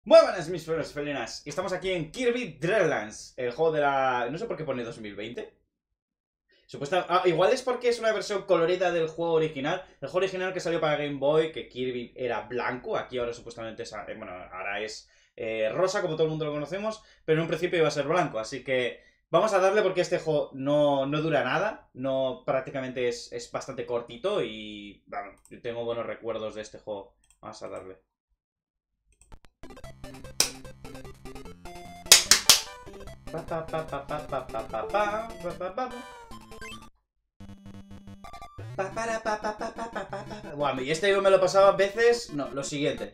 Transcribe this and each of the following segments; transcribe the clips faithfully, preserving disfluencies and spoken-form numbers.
Muy buenas mis feroces felinas, y estamos aquí en Kirby Dream Lands, el juego de la... no sé por qué pone dos mil veinte. Supuesta... Ah, igual es porque es una versión colorida del juego original. El juego original que salió para Game Boy, que Kirby era blanco, aquí ahora supuestamente es... bueno, ahora es eh, rosa como todo el mundo lo conocemos, pero en un principio iba a ser blanco, así que vamos a darle porque este juego no, no dura nada, no prácticamente es, es bastante cortito y bueno, yo tengo buenos recuerdos de este juego. Vamos a darle. Buah, y este yo me lo pasaba a veces. No, lo siguiente.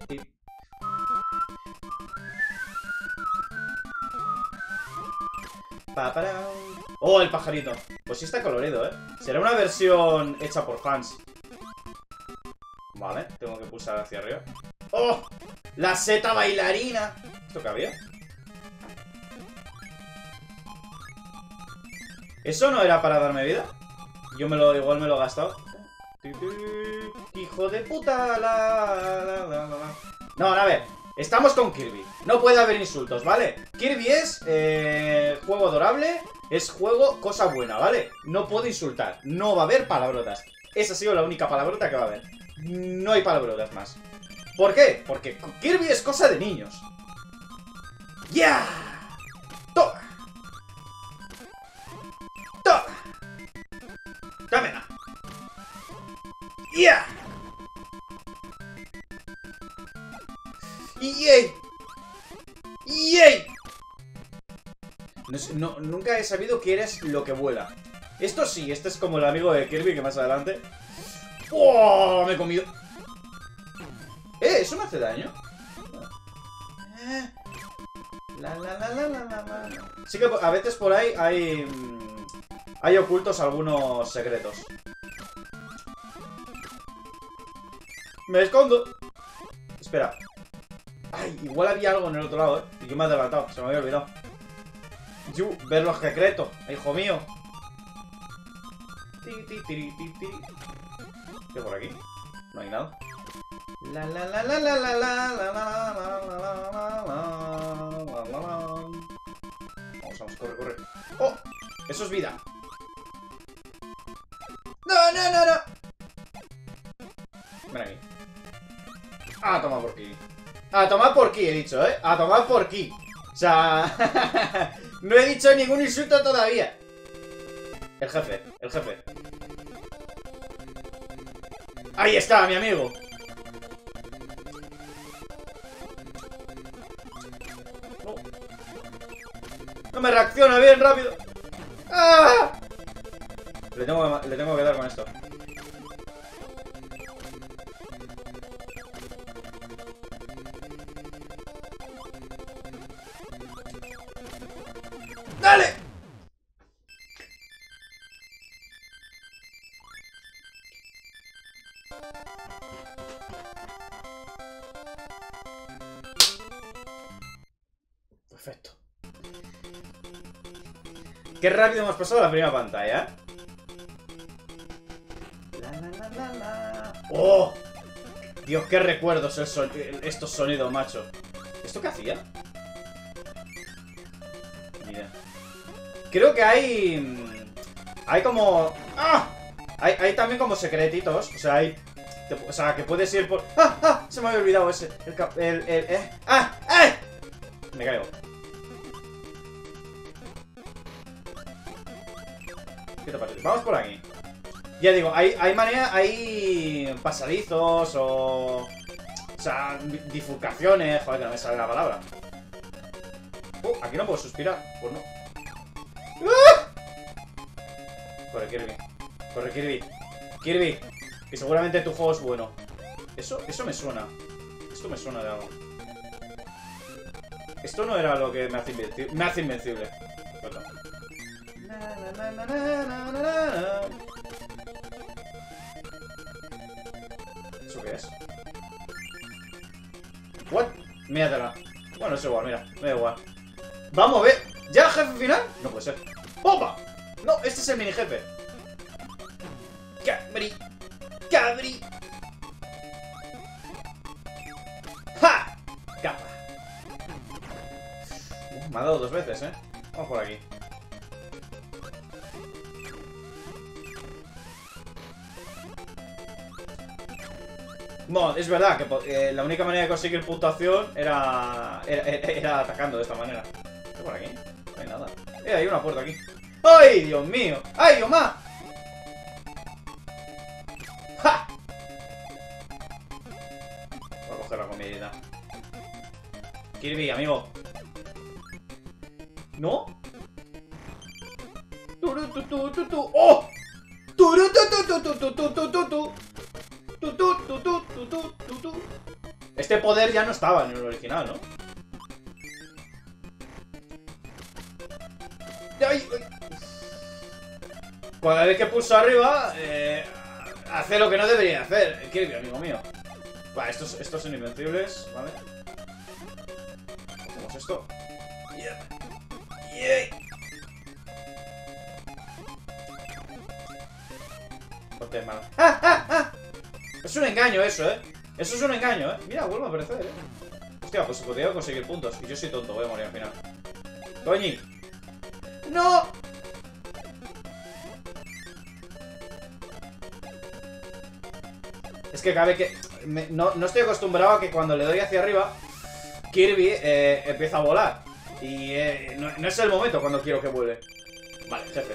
Oh, el pajarito. Pues sí está colorido, ¿eh? Será una versión hecha por fans. Vale, tengo que pulsar hacia arriba. ¡Oh! ¡La seta bailarina! ¿Esto qué había? ¿Eso no era para darme vida? Yo me lo, igual me lo he gastado. ¡Hijo de puta! La, la, la, la. No, a ver. Estamos con Kirby. No puede haber insultos, ¿vale? Kirby es eh, juego adorable. Es juego cosa buena, ¿vale? No puedo insultar. No va a haber palabrotas. Esa ha sido la única palabrota que va a haber. No hay palabrotas más. ¿Por qué? Porque Kirby es cosa de niños. ¡Ya! Yeah. ¡Toma! ¡Toma! ¡Dámela! ¡Ya! Yeah. ¡Yey! ¡Yey! No, no, nunca he sabido que eres lo que vuela. Esto sí, este es como el amigo de Kirby que más adelante. ¡Oh! Me he comido. Eh, ¿eso me hace daño? Eh. La, la, la, la, la, la, la. Sí que a veces por ahí hay... Hay ocultos algunos secretos. Me escondo. Espera. Ay, igual había algo en el otro lado, ¿eh? Y yo me he adelantado, se me había olvidado. Yo, ver los secretos, hijo mío. ¿Qué por aquí? No hay nada. La la la la la la la la la la la la. Vamos, vamos, corre, corre. ¡Oh! Eso es vida. No, no, no, no. Ven aquí. A tomar por aquí. A tomar por aquí, he dicho, ¿eh? A tomar por aquí. O sea... no he dicho ningún insulto todavía. El jefe, el jefe. Ahí está, mi amigo. No, no me reacciona bien rápido. ¡Ah! Le tengo, le tengo que dar con esto. ¡Dale! Perfecto. Qué rápido hemos pasado la primera pantalla, ¿eh? La, la, la, la, la. ¡Oh! Dios, qué recuerdos el son estos sonidos, macho. ¿Esto qué hacía? Mira. Creo que hay... Hay como... ¡Ah! Hay, hay también como secretitos. O sea, hay... Te, o sea, que puedes ir por... ¡Ah! ¡Ah! Se me había olvidado ese. El... el, el eh. ¡Ah! ¡Eh! Me caigo. ¿Qué te parece? Vamos por aquí. Ya digo, hay, hay manera... Hay pasadizos o... O sea, bifurcaciones. Joder, que no me sale la palabra. Uh, aquí no puedo suspirar. Pues no. ¡Ah! Corre, Kirby. Corre, Kirby. Kirby, que seguramente tu juego es bueno. Eso, eso me suena. Esto me suena de algo. Esto no era lo que me hace invencible. Me hace invencible. Perdón. ¿Eso qué es? ¿What? Míratela. Bueno, es igual, mira. Me da igual. Vamos a ver. ¿Ya el jefe final? No puede ser. ¡Opa! No, este es el mini jefe. Cabri. Cabri. ¡Ja! Capa. Me ha dado dos veces, ¿eh? Vamos por aquí. Bueno, es verdad que eh, la única manera de conseguir puntuación era, era, era atacando de esta manera. ¿Qué por aquí? No hay nada. Eh, hay una puerta aquí. ¡Ay, Dios mío! ¡Ay, Dios mío! ¡Ja! Voy a coger la comidita. Kirby, amigo. ¿No? ¡Turu, tu, tu, tu, tu! ¡Oh! ¡Turu, tu, tu, tu, tu, tu, tu, tu, tu! Tu, tu, tu, tu, tu, tu, tu, tu. Este poder ya no estaba en el original, ¿no? ¡Ay! ¡Ay! Cada vez que pulso arriba, eh, hace lo que no debería hacer. Kirby, amigo mío. Vale, estos, estos son invencibles, ¿vale? Hacemos esto. Yeah. Yeah. Ponte malo. ¡Ah, ah, ah! Es un engaño eso, ¿eh? Eso es un engaño, ¿eh? Mira, vuelve a aparecer, ¿eh? Hostia, pues podría conseguir puntos. Y yo soy tonto, voy a morir al final. ¡Toñi! ¡No! Es que cabe que... Me, no, no estoy acostumbrado a que cuando le doy hacia arriba Kirby eh, empieza a volar. Y eh, no, no es el momento cuando quiero que vuele. Vale, jefe.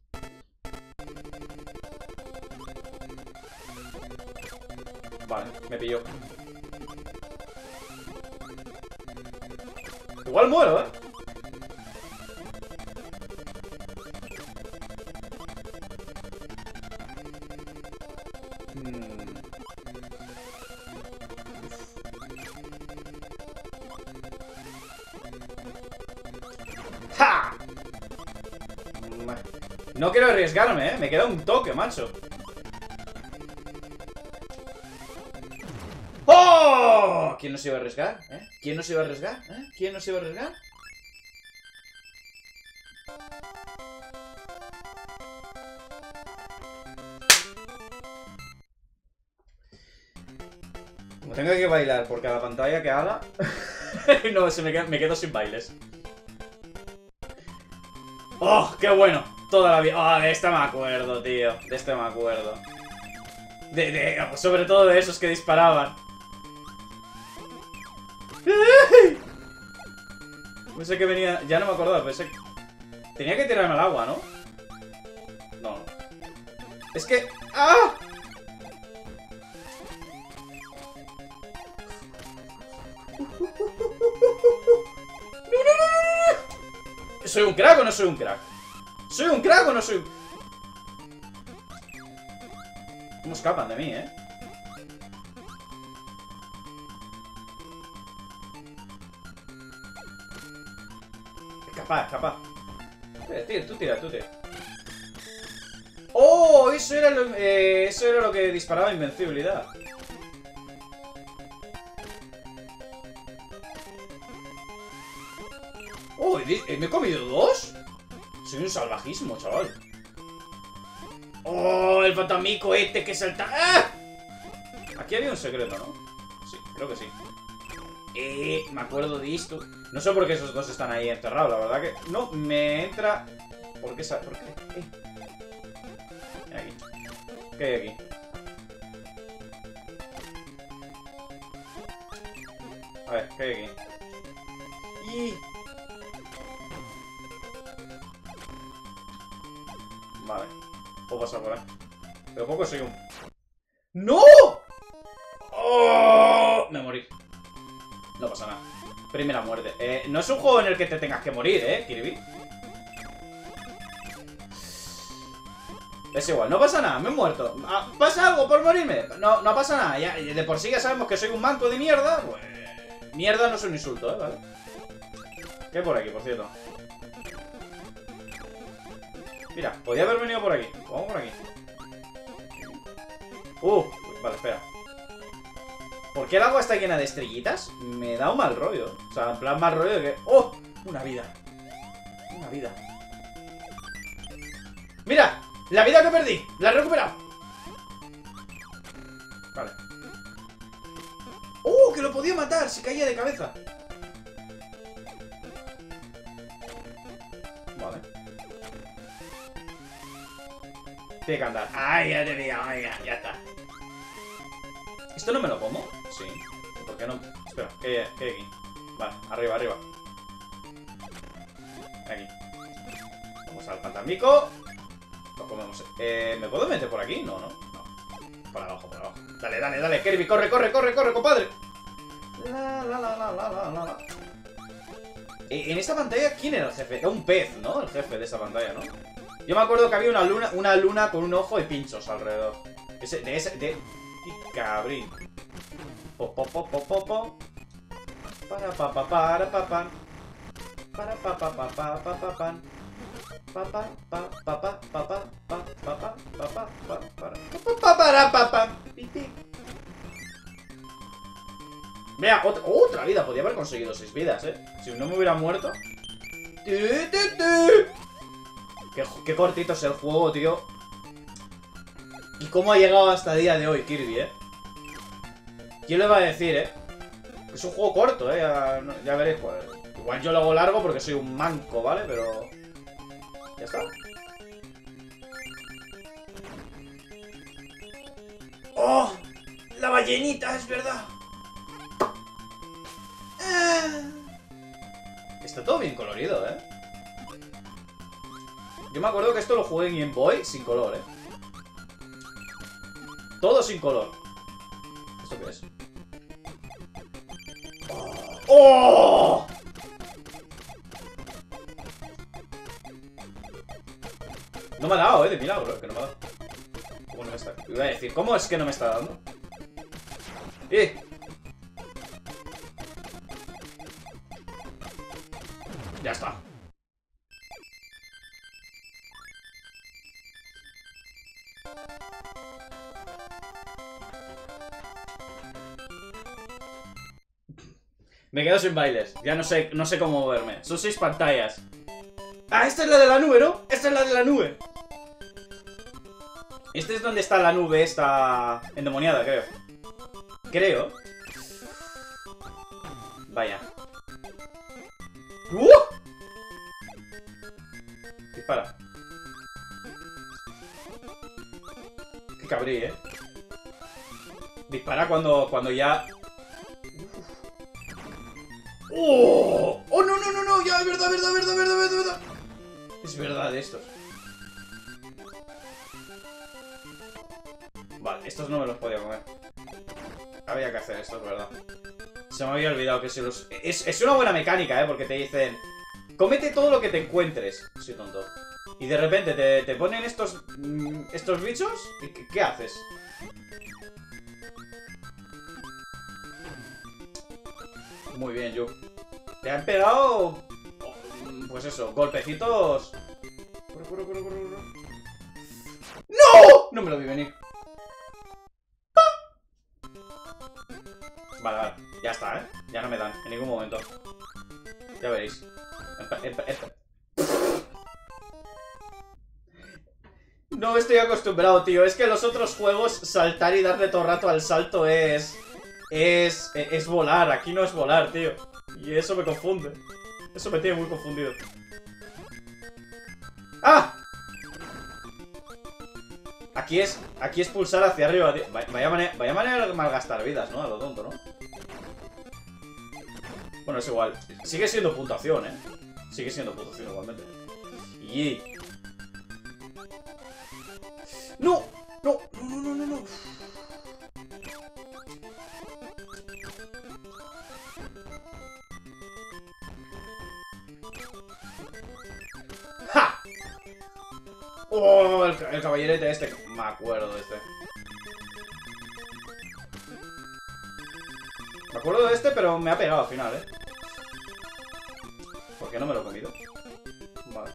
Vale, me pilló. Igual muero, ¿eh? Hmm. ¡Ja! No quiero arriesgarme, ¿eh? Me queda un toque, macho. ¡Oh! ¿Quién no se iba a arriesgar? ¿Eh? ¿Quién no se iba a arriesgar? ¿Eh? ¿Quién no se iba a arriesgar? Como tengo que bailar por cada pantalla que haga... no, se me, quedo, me quedo sin bailes. ¡Oh, qué bueno! Toda la vida... ¡Oh, de este me acuerdo, tío! De este me acuerdo. De, de, sobre todo de esos que disparaban. Pensé que venía... Ya no me acordaba, pensé que... Tenía que tirarme al agua, ¿no? No. Es que... ¡Ah! ¿Soy un crack o no soy un crack? ¿Soy un crack o no soy un... ¿Cómo escapan de mí, eh? Capaz, capaz. Tira, tú tira, tú tira. ¡Oh! Eso era lo, eh, eso era lo que disparaba invencibilidad. ¡Oh! ¿Me he comido dos? Soy un salvajismo, chaval. ¡Oh! El fantasmico este que salta. ¡Ah! Aquí había un secreto, ¿no? Sí, creo que sí. Eh, me acuerdo de esto. No sé por qué esos dos están ahí enterrados, la verdad que... No, me entra... ¿Por qué? ¿Por qué? Eh. ¿Qué hay aquí? ¿Qué hay aquí? A ver, ¿qué hay aquí? Y... Vale. Puedo pasar por ahí. Pero poco soy un... ¡No! ¡Oh! Me morí. No pasa nada. Primera muerte. Eh, no es un juego en el que te tengas que morir, ¿eh, Kirby? Es igual, no pasa nada, me he muerto. ¿Pasa algo por morirme? No, no pasa nada. Ya, de por sí ya sabemos que soy un manco de mierda. Pues... Mierda no es un insulto, ¿eh? ¿Vale? ¿Qué hay por aquí, por cierto? Mira, podía haber venido por aquí. Vamos por aquí. Uh, vale, espera. ¿Por qué el agua está llena de estrellitas? Me da un mal rollo. O sea, en plan mal rollo de que... ¡Oh! Una vida. Una vida. ¡Mira! La vida que perdí. La he recuperado. Vale. ¡Oh! Que lo podía matar. Se caía de cabeza. Vale. Tiene que andar. ¡Ay, ya te digo! ¡Ay, ya, ya está! ¿Esto no me lo como? Sí. ¿Por qué no? Espera, ¿qué hay, qué hay aquí? Vale, arriba, arriba. Aquí. Vamos al pantambico. Lo comemos. Eh, ¿Me puedo meter por aquí? No, no, no. Por abajo, por abajo. Dale, dale, dale, Kirby, corre, corre, corre, corre, compadre. La, la, la, la, la, la, la. En esta pantalla, ¿quién era el jefe? Era un pez, ¿no? El jefe de esa pantalla, ¿no? Yo me acuerdo que había una luna, una luna con un ojo y pinchos alrededor. Ese, de ese, de... ¡Qué cabrín! Po, po, po, po, po, po. Para pa pa para pa pan. Para pa pa pa pa pa pa pan. Pa pa pa pa pa pa pa pa pa pa pa pa pa para pa para pa pa. Vea, otra, otra vida. Podría haber conseguido seis vidas, eh. Si no me hubiera muerto. Qué, qué cortito es el juego, tío. Y cómo ha llegado hasta el día de hoy, Kirby, eh. ¿Quién le va a decir, eh? Es un juego corto, eh. Ya, ya veréis. Pues, igual yo lo hago largo porque soy un manco, ¿vale? Pero... ya está. ¡Oh! La ballenita, es verdad. Está todo bien colorido, ¿eh? Yo me acuerdo que esto lo jugué en Game Boy sin color, ¿eh? Todo sin color. ¿Esto qué es? ¡Oh! No me ha dado, ¿eh? De milagro, que no me ha dado. ¿Cómo no me está? Iba a decir, ¿cómo es que no me está dando? ¡Eh! Ya está. Me quedo sin bailes. Ya no sé, no sé cómo moverme. Son seis pantallas. Ah, esta es la de la nube, ¿no? Esta es la de la nube. Este es donde está la nube esta endemoniada, creo. Creo. Vaya. ¡Uh! Dispara. Qué cabrí, eh. Dispara cuando, cuando ya... ¡Oh! ¡Oh, no, no, no, no! Ya, es verdad, verdad, verdad, verdad, verdad, verdad. Es verdad esto. Vale, estos no me los podía comer. Había que hacer esto, es verdad. Se me había olvidado que se los... Es, es una buena mecánica, ¿eh? Porque te dicen... cómete todo lo que te encuentres. Soy tonto. Y de repente te, te ponen estos... Mmm, estos bichos. ¿Y qué, qué haces? Muy bien, Yu. Te han pegado... pues eso, golpecitos... Corre, corre, corre, corre, corre. ¡No! No me lo vi venir. Vale, vale. Ya está, ¿eh? Ya no me dan en ningún momento. Ya veréis. No estoy acostumbrado, tío. Es que en los otros juegos saltar y darle todo el rato al salto es... Es... Es volar. Aquí no es volar, tío. Y eso me confunde. Eso me tiene muy confundido. ¡Ah! Aquí es... Aquí es pulsar hacia arriba, tío. Vaya manera, vaya manera de malgastar vidas, ¿no? A lo tonto, ¿no? Bueno, es igual. Sigue siendo puntuación, ¿eh? Sigue siendo puntuación igualmente. Y... ¡No! ¡No! ¡No, no, no, no! ¡Ja! ¡Oh! El, el caballerete este. Me acuerdo de este. Me acuerdo de este, pero me ha pegado al final, ¿eh? ¿Por qué no me lo he comido? Vale.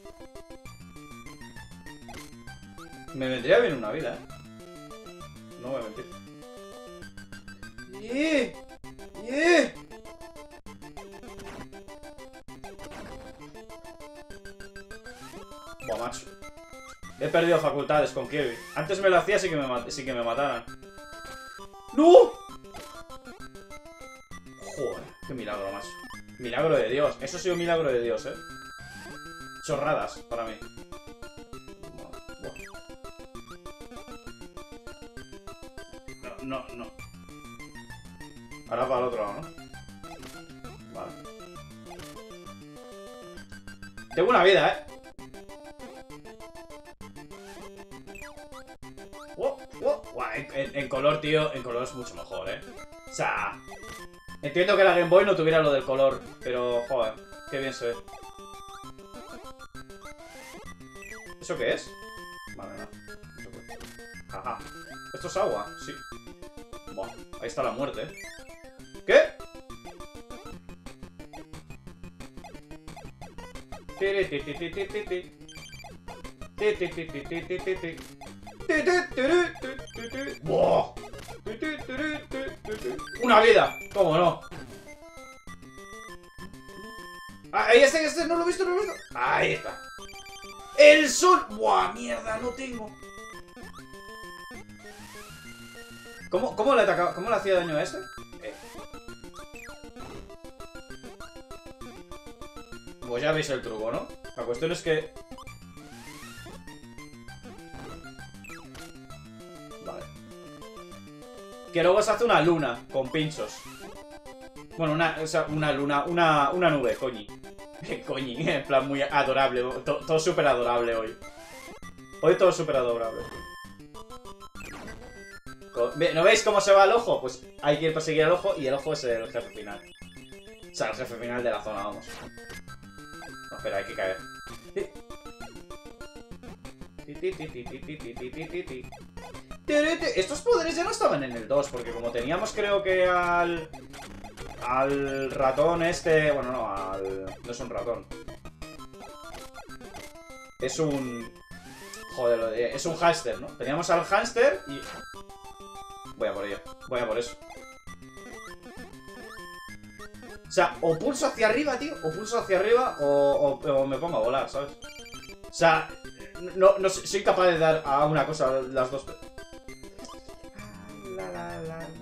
Me vendría bien una vida, ¿eh? No voy a mentir. ¡Yeah! ¡Yeah! Buah, macho. He perdido facultades con Kirby. Antes me lo hacía sin que me, sin que me mataran. ¡No! Joder, qué milagro, macho. Milagro de Dios. Eso ha sido un milagro de Dios, ¿eh? chorradas para mí. No, no, no. Ahora para el otro lado, ¿no? Vale. Tengo una vida, ¿eh? Oh, oh, oh. En, en color, tío, en color es mucho mejor, ¿eh? O sea... Entiendo que la Game Boy no tuviera lo del color, pero, joder, qué bien se ve. ¿Eso qué es? Vale, no. Ajá. ¿Esto es agua? Sí. Buah, ahí está la muerte, ¿eh? ¿Qué? ¡Buah! ¡Una vida! ¿Cómo no? Ahí está, este no lo he visto, no lo he visto. Ahí está. ¡El sol! ¡Buah, mierda! No tengo. ¿Cómo, cómo le atacaba? ¿Cómo le hacía daño a ese? Eh. Pues ya veis el truco, ¿no? La cuestión es que... Vale. Que luego se hace una luna con pinchos. Bueno, una, o sea, una luna, una, una nube, coñi. Coñi, en plan muy adorable. Todo, todo súper adorable hoy. Hoy todo súper adorable. ¿No veis cómo se va el ojo? Pues hay que ir perseguir el ojo y el ojo es el jefe final. O sea, el jefe final de la zona, vamos. No, espera, hay que caer. Estos poderes ya no estaban en el dos, porque como teníamos creo que al... Al ratón este... Bueno, no, al... No es un ratón. Es un... Joder, es un hámster, ¿no? Teníamos al hámster y... Voy a por ello, voy a por eso. O sea, o pulso hacia arriba, tío, o pulso hacia arriba, o, o, o me pongo a volar, ¿sabes? O sea, no, no soy capaz de dar a una cosa las dos. La, la, la, la.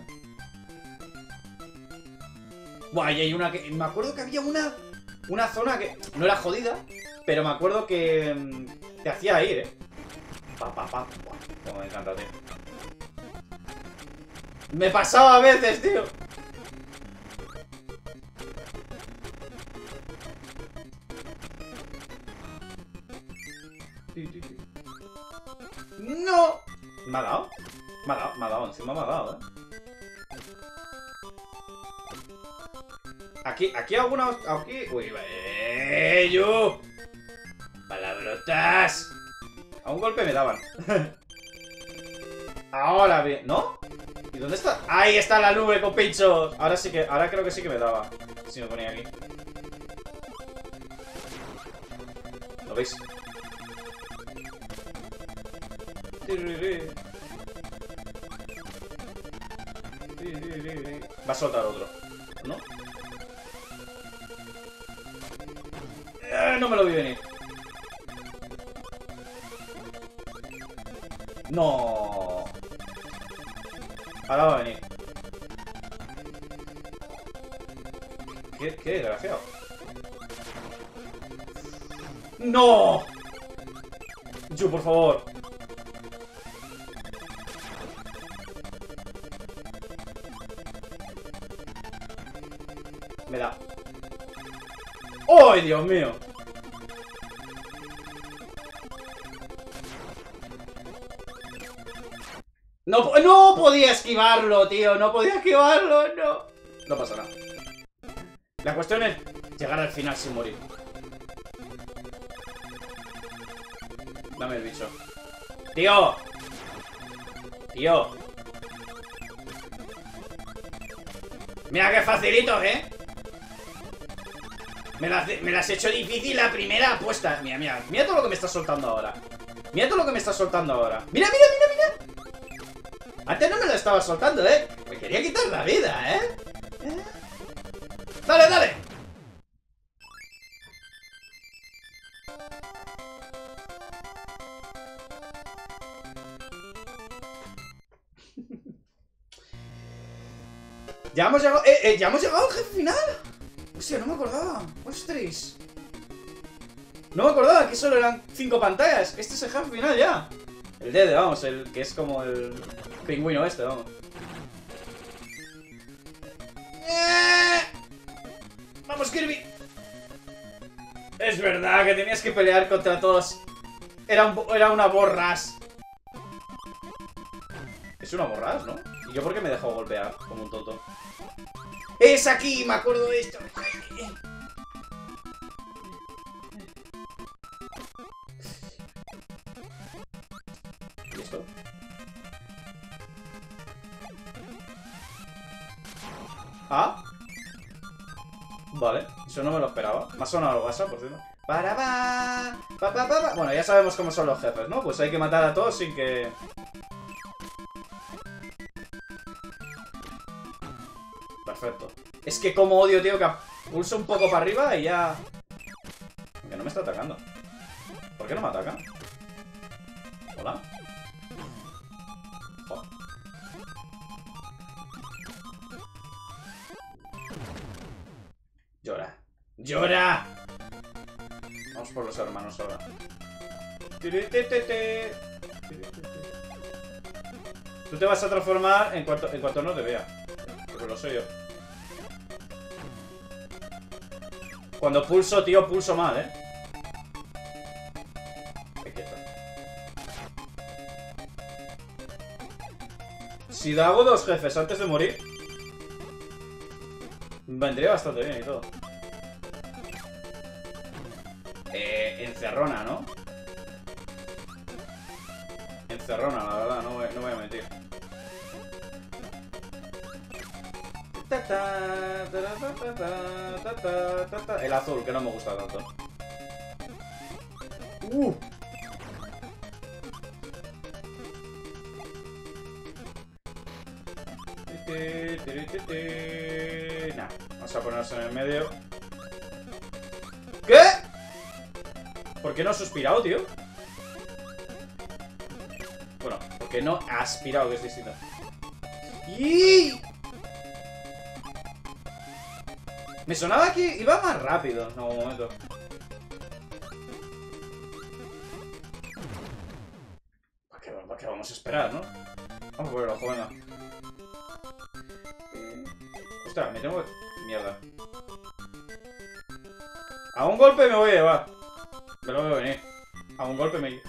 Buah, y hay una que... Me acuerdo que había una... Una zona que... No era jodida, pero me acuerdo que... Te hacía ir, ¿eh? Pa, pa, pa. Buah, como me encanta, tío. Me pasaba a veces, tío. ¡No! ¿Me ha dado? Me ha dado, me ha dado, encima me ha dado, ¿eh? Aquí, aquí alguna... Aquí... Uy, eh, yo. Palabrotas. A un golpe me daban. Ahora bien, ¿no? ¿Y dónde está? ¡Ahí está la nube con pinchos! Ahora sí que... Ahora creo que sí que me daba. Si me ponía aquí. ¿Lo veis? Va a soltar otro, ¿no? Eh, no me lo vi venir. No. Ahora va a venir. ¿Qué, qué desgraciado? ¡No! Yo, por favor. Me da. ¡Ay, Dios mío! No, no podía esquivarlo, tío. No podía esquivarlo, no. No pasa nada. La cuestión es llegar al final sin morir. Dame el bicho. Tío. Tío. Mira qué facilito, ¿eh? Me las, me las he hecho difícil la primera apuesta. Mira, mira. Mira todo lo que me está soltando ahora. Mira todo lo que me está soltando ahora. Mira, mira, mira, mira. Antes no me lo estaba soltando, ¿eh? Me quería quitar la vida, ¿eh? ¿Eh? ¡Dale, dale! Ya hemos llegado... Eh, eh, ¿Ya hemos llegado al jefe final? Hostia, no me acordaba. Ostras. No me acordaba que solo eran cinco pantallas. Este es el jefe final ya. El Dede, vamos, el que es como el pingüino este, vamos. ¡Eh! ¡Vamos, Kirby! Es verdad que tenías que pelear contra todos. Era, un, era una borras. Es una borras, ¿no? ¿Y yo por qué me dejo golpear como un tonto? ¡Es aquí! Me acuerdo de esto. ¿Y esto? ¿Ah? Vale, eso no me lo esperaba. Me ha sonado el WhatsApp, por cierto. Para pa, pa, pa, pa, pa. Bueno, ya sabemos cómo son los jefes, ¿no? Pues hay que matar a todos sin que... Perfecto. Es que como odio, tío, que pulso un poco para arriba y ya... Que no me está atacando. ¿Por qué no me ataca? ¿Hola? Oh. Llora. ¡Llora! Vamos por los hermanos ahora. Tú te vas a transformar en cuanto, en cuanto no te vea. Porque lo sé yo. Cuando pulso, tío, pulso mal, ¿eh? Qué quieto. Si hago dos jefes antes de morir, vendría bastante bien y todo. Eh, encerrona, ¿no? Encerrona, la verdad, no voy, no voy a mentir. El azul, que no me gusta tanto. Uh. Nah, vamos a ponernos en el medio. ¿Qué? ¿Por qué no has suspirado, tío? Bueno, porque no ha aspirado, que es distinto. ¡Y! Me sonaba que iba más rápido. No, un momento. ¿Para qué, para qué vamos a esperar, no? Vamos a poner el ojo, venga. Ostras, me tengo que... Mierda. A un golpe me voy a llevar. Me lo veo venir. A un golpe me...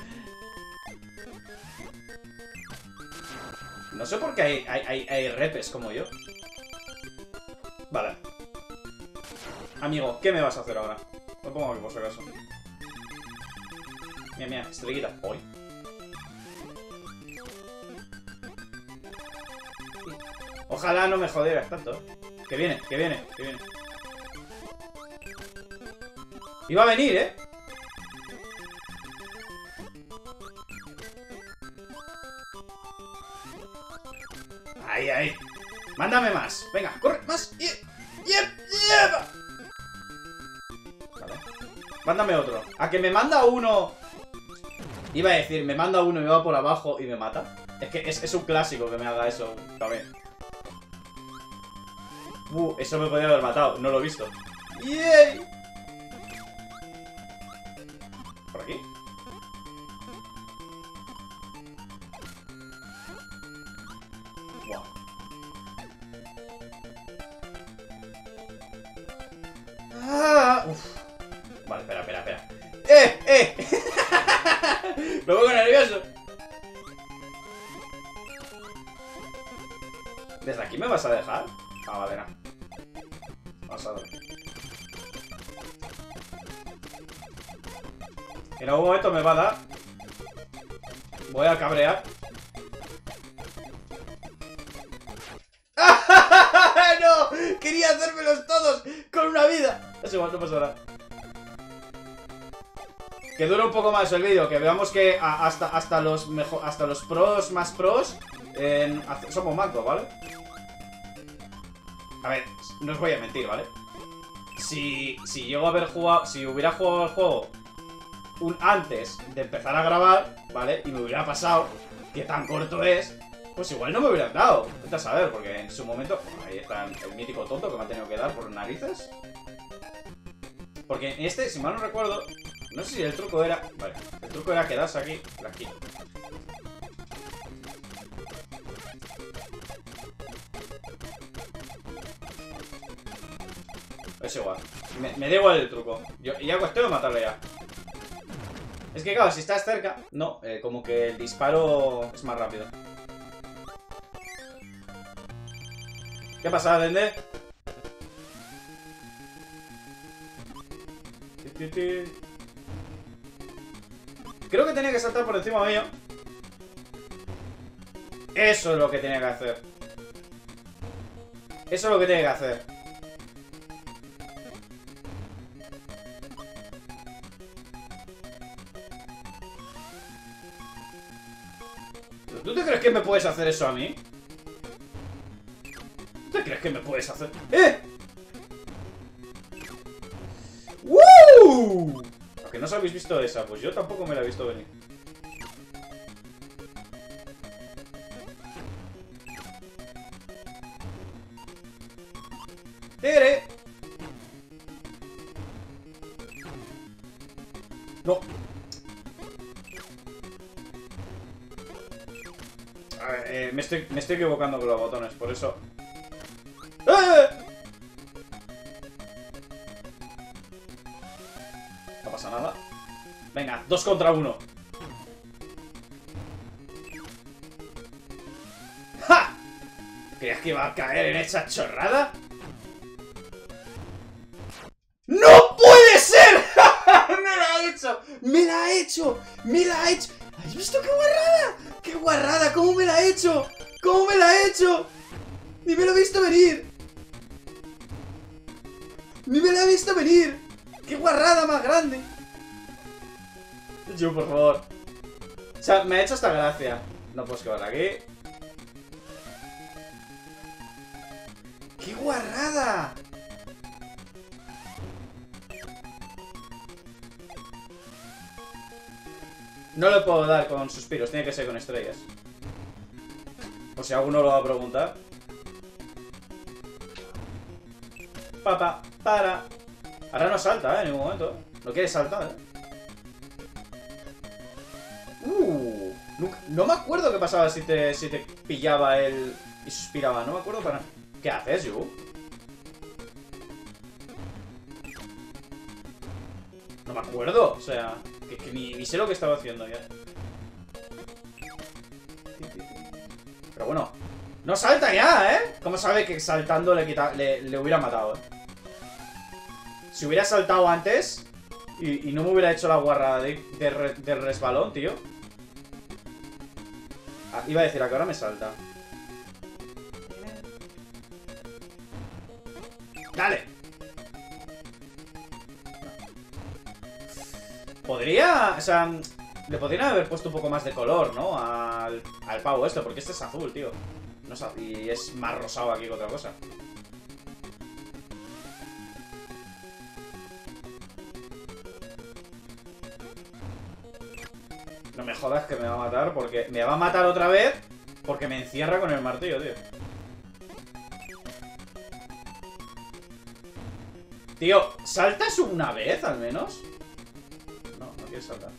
No sé por qué hay, hay, hay, hay repes como yo. Vale. Amigo, ¿qué me vas a hacer ahora? Lo pongo aquí por si acaso. Mira, mira, estrellita. Hoy. Ojalá no me jodieras tanto. Que viene, que viene, que viene. Iba a venir, ¿eh? Ahí, ahí. Mándame más. Venga, corre, más. ¡Yep! ¡Yep! ¡Yep! Vale. Mándame otro. A que me manda uno. Iba a decir, me manda uno y me va por abajo y me mata. Es que es, es un clásico que me haga eso también. Uh, eso me podría haber matado. No lo he visto. ¡Yay! ¿Por aquí? Wow. Ah, uf. Vale, espera, espera, espera. ¡Eh! ¡Eh! Me pongo nervioso. ¿Desde aquí me vas a dejar? Ah, vale, no. Vamos a ver. En algún momento me va a dar. Voy a cabrear. ¡No! Quería hacérmelos todos con una vida. Es igual, no pasa nada. Que dure un poco más el vídeo. Que veamos que a, hasta, hasta los mejor, hasta los pros más pros en, somos mancos, ¿vale? A ver, no os voy a mentir, ¿vale? Si, si llego a haber jugado... Si hubiera jugado el juego un, antes de empezar a grabar, ¿vale? Y me hubiera pasado que tan corto es, pues igual no me hubieran dado. Vete a saber, porque en su momento... Bueno, ahí está el mítico tonto que me ha tenido que dar por narices. Porque en este, si mal no recuerdo, No sé si el truco era... Vale, el truco era quedarse aquí, aquí. Es igual. Me, me da igual el truco. Yo ya cuestión de matarle ya. Es que claro, si estás cerca... No, eh, como que el disparo es más rápido. ¿Qué pasa, Dende? Creo que tenía que saltar por encima mío. Eso es lo que tenía que hacer. Eso es lo que tiene que hacer. ¿Tú te crees que me puedes hacer eso a mí? ¿Tú te crees que me puedes hacer? ¡Eh! ¡Woo! ¿A que no os habéis visto esa? Pues yo tampoco me la he visto venir. ¡Tere! No. A ver, eh, me, estoy, me estoy equivocando con los botones, por eso... ¡Eh! No pasa nada. Venga, dos contra uno. ¡Ja! ¿Creías que iba a caer en esa chorrada? ¡No puede ser! ¡Me la ha hecho! ¡Me la ha hecho! ¡Me la ha hecho! ¿Has visto qué guarrada? ¡Qué guarrada! ¿Cómo me la ha hecho? ¿Cómo me la ha hecho? ¡Ni me lo he visto venir! ¡Ni me la he visto venir! ¡Qué guarrada más grande! Yo, por favor. O sea, me ha hecho esta gracia. No puedo esquivar aquí. ¡Qué guarrada! No le puedo dar con suspiros, tiene que ser con estrellas. Por si alguno lo va a preguntar. Papá, para. Ahora no salta, eh, en ningún momento. No quiere saltar, eh. Uh, no, no me acuerdo qué pasaba si te, si te pillaba él y suspiraba. No me acuerdo para... ¿Qué haces, Yu? No me acuerdo, o sea... Que, que ni, ni sé lo que estaba haciendo ya. Pero bueno. ¡No salta ya, eh! ¿Cómo sabe que saltando le, quita, le, le hubiera matado, eh? Si hubiera saltado antes y, y no me hubiera hecho la guarrada de, de, re, de resbalón, tío. Ah, iba a decir, ¿a qué hora me salta? ¡Dale! Podría... O sea, le podrían haber puesto un poco más de color, ¿no? Al, al pavo esto, porque este es azul, tío. No es, y es más rosado aquí que otra cosa. No me jodas que me va a matar porque... Me va a matar otra vez porque me encierra con el martillo, tío. Tío, ¿saltas una vez al menos? No, no quieres saltar.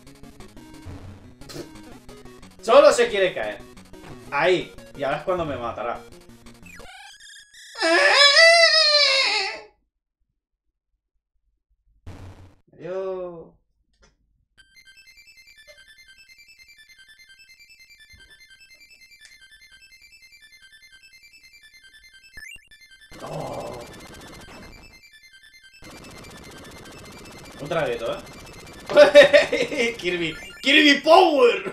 Solo se quiere caer. Ahí. Y ahora es cuando me matará. Adiós. Oh. Un tragueto, ¿eh? Kirby. ¡Kirby Power!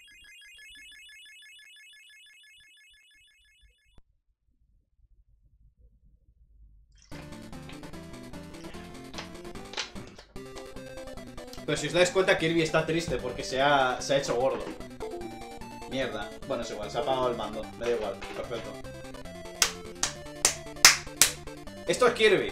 Pero si os dais cuenta, Kirby está triste porque se ha, se ha hecho gordo. Mierda. Bueno, es igual, se ha apagado el mando. Me da igual, perfecto. Esto es Kirby.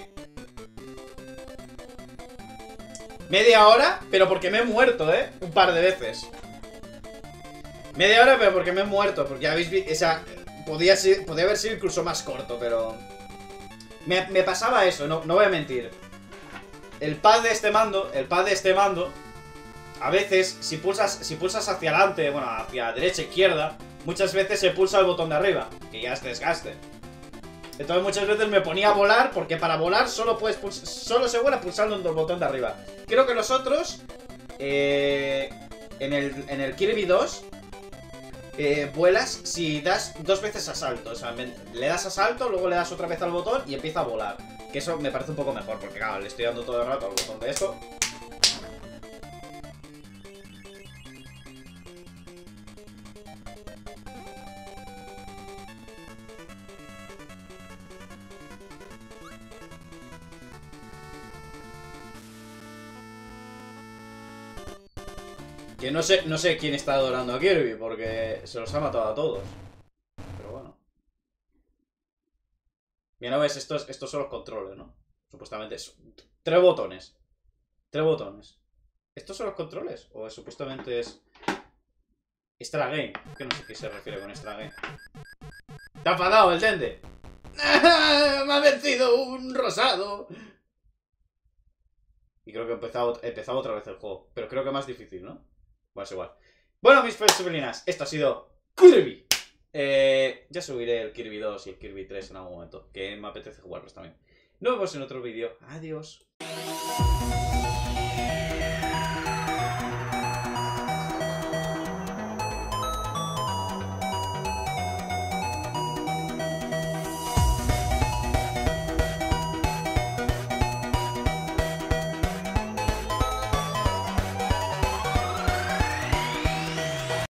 Media hora, pero porque me he muerto, ¿eh? Un par de veces. Media hora, pero porque me he muerto. Porque habéis visto... O sea, podía, ser, podía haber sido incluso más corto, pero... Me, me pasaba eso, no, no voy a mentir. El pad de este mando, el pad de este mando, a veces, si pulsas, si pulsas hacia adelante, bueno, hacia derecha, izquierda, muchas veces se pulsa el botón de arriba, que ya es desgaste. Entonces muchas veces me ponía a volar, porque para volar solo puedes pulsar, solo se vuela pulsando el botón de arriba. Creo que los otros, eh, en, el, en el Kirby dos, eh, vuelas si das dos veces a salto. O sea, le das a salto, luego le das otra vez al botón y empieza a volar. Que eso me parece un poco mejor, porque claro, le estoy dando todo el rato al botón de esto. Que no sé, no sé quién está adorando a Kirby, porque se los ha matado a todos. Pero bueno. Mira, ves, estos, estos son los controles, ¿no? Supuestamente es tres botones. Tres botones. ¿Estos son los controles? ¿O es, supuestamente es extra game? Que no sé qué se refiere con extra game. ¡Te ha enfadado el Dende! ¡Me ha vencido un rosado! Y creo que he empezado, he empezado otra vez el juego. Pero creo que más difícil, ¿no? Bueno, es igual. Bueno, mis felinas, esto ha sido Kirby. Eh, ya subiré el Kirby dos y el Kirby tres en algún momento, que me apetece jugarlos también. Nos vemos en otro vídeo. Adiós.